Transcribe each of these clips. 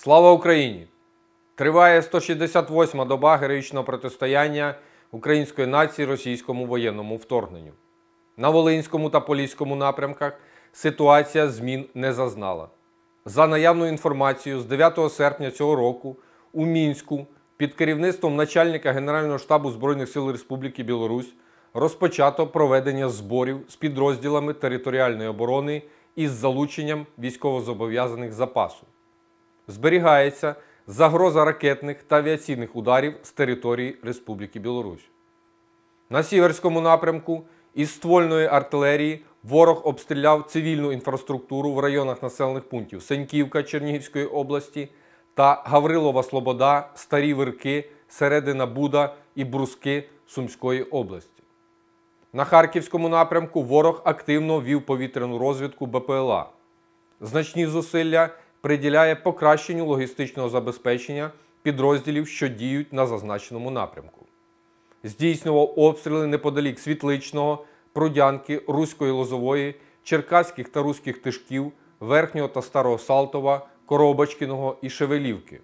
Слава Україні! Триває 168-ма доба героїчного протистояння української нації російському воєнному вторгненню. На Волинському та Поліському напрямках ситуація змін не зазнала. За наявною інформацією, з 9 серпня цього року у Мінську під керівництвом начальника Генерального штабу Збройних сил Республіки Білорусь розпочато проведення зборів з підрозділами територіальної оборони із залученням військовозобов'язаних запасу. Зберігається загроза ракетних та авіаційних ударів з території Республіки Білорусь. На Сіверському напрямку із ствольної артилерії ворог обстріляв цивільну інфраструктуру в районах населених пунктів Сеньківка Чернігівської області та Гаврилова Слобода, Старі Вирки, Середина Буда і Бруски Сумської області. На Харківському напрямку ворог активно вів повітряну розвідку БПЛА. Значні зусилля приділяє покращенню логістичного забезпечення підрозділів, що діють на зазначеному напрямку. Здійснював обстріли неподалік Світличного, Прудянки, Руської Лозової, Черкаських та Руських Тишків, Верхнього та Старого Салтова, Коробочкиного і Шевелівки.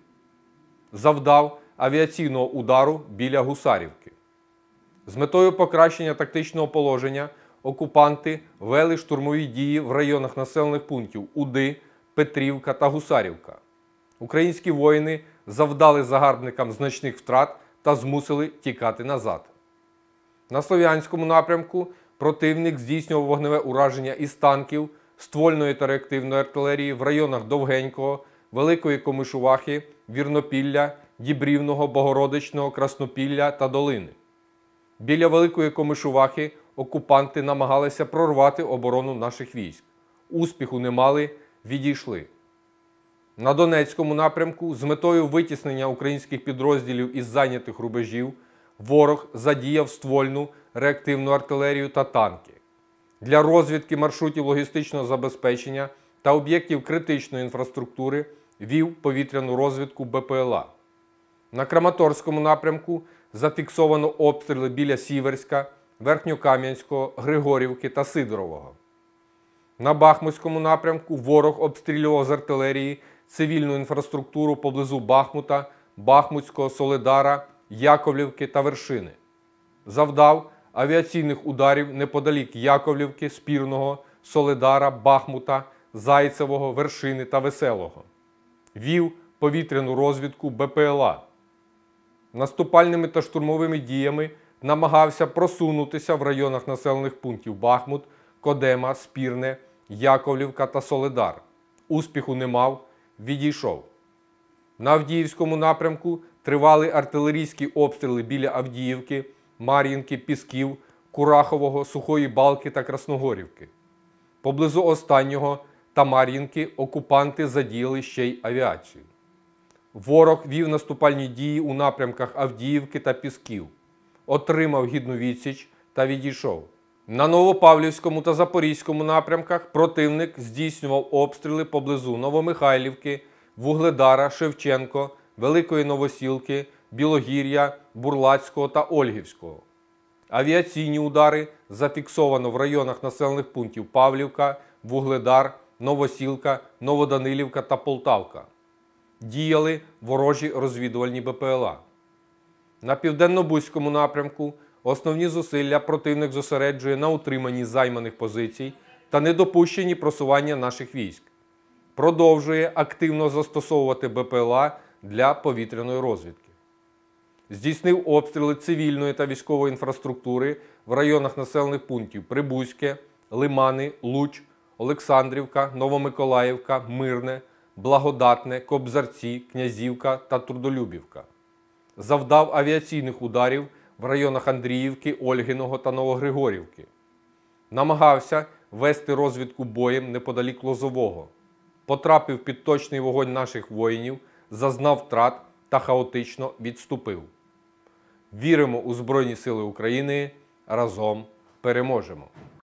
Завдав авіаційного удару біля Гусарівки. З метою покращення тактичного положення окупанти вели штурмові дії в районах населених пунктів Уди, Петрівка та Гусарівка. Українські воїни завдали загарбникам значних втрат та змусили тікати назад. На Слов'янському напрямку противник здійснював вогневе ураження із танків, ствольної та реактивної артилерії в районах Довгенького, Великої Комишувахи, Вірнопілля, Дібрівного, Богородичного, Краснопілля та Долини. Біля Великої Комишувахи окупанти намагалися прорвати оборону наших військ. Успіху не мали, відійшли. На Донецькому напрямку з метою витіснення українських підрозділів із зайнятих рубежів ворог задіяв ствольну, реактивну артилерію та танки. Для розвідки маршрутів логістичного забезпечення та об'єктів критичної інфраструктури вів повітряну розвідку БПЛА. На Краматорському напрямку зафіксовано обстріли біля Сіверська, Верхньокам'янського, Григорівки та Сидорового. На Бахмутському напрямку ворог обстрілював з артилерії цивільну інфраструктуру поблизу Бахмута, Бахмутського, Солидара, Яковлівки та Вершини. Завдав авіаційних ударів неподалік Яковлівки, Спірного, Солидара, Бахмута, Зайцевого, Вершини та Веселого. Вів повітряну розвідку БПЛА. Наступальними та штурмовими діями намагався просунутися в районах населених пунктів Бахмут, Кодема, Спірне, Яковлівка та Солидар. Успіху не мав, відійшов. На Авдіївському напрямку тривали артилерійські обстріли біля Авдіївки, Мар'їнки, Пісків, Курахового, Сухої Балки та Красногорівки. Поблизу останнього та Мар'їнки окупанти задіяли ще й авіацію. Ворог вів наступальні дії у напрямках Авдіївки та Пісків, отримав гідну відсіч та відійшов. На Новопавлівському та Запорізькому напрямках противник здійснював обстріли поблизу Новомихайлівки, Вугледара, Шевченко, Великої Новосілки, Білогір'я, Бурлацького та Ольгівського. Авіаційні удари зафіксовано в районах населених пунктів Павлівка, Вугледар, Новосілка, Новоданилівка та Полтавка. Діяли ворожі розвідувальні БПЛА. На Південно-Бузькому напрямку основні зусилля противник зосереджує на утриманні займаних позицій та недопущенні просування наших військ. Продовжує активно застосовувати БПЛА для повітряної розвідки. Здійснив обстріли цивільної та військової інфраструктури в районах населених пунктів Прибузьке, Лимани, Луч, Олександрівка, Новомиколаївка, Мирне, Благодатне, Кобзарці, Князівка та Трудолюбівка. Завдав авіаційних ударів в районах Андріївки, Ольгиного та Новогригорівки. Намагався вести розвідку боєм неподалік Лозового. Потрапив під точний вогонь наших воїнів, зазнав втрат та хаотично відступив. Віримо у Збройні Сили України. Разом переможемо!